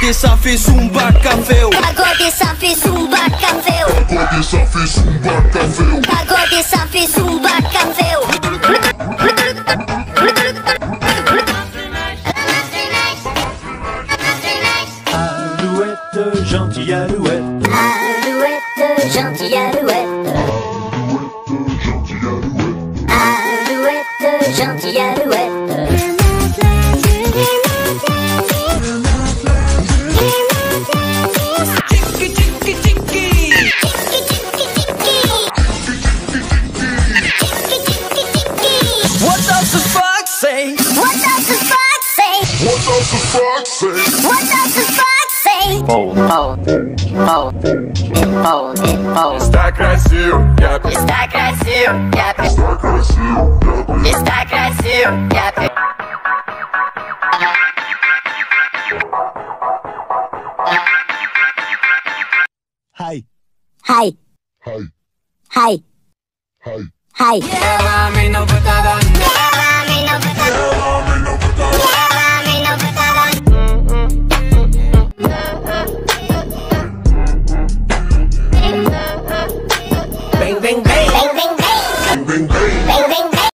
Pagode ça fait zumba café. Pagode ça fait zumba café. Pagode ça fait zumba café. Pagode ça fait zumba café. Alouette, gentille alouette. Alouette, gentille alouette. Alouette, gentille alouette. What does the fox say? What does the fox say? What does the fox say? What does the fox say? Está красив, я Está красив, я está красив, я Está красив, я Hi. Hi, Hi, hi, hi. hi. Ela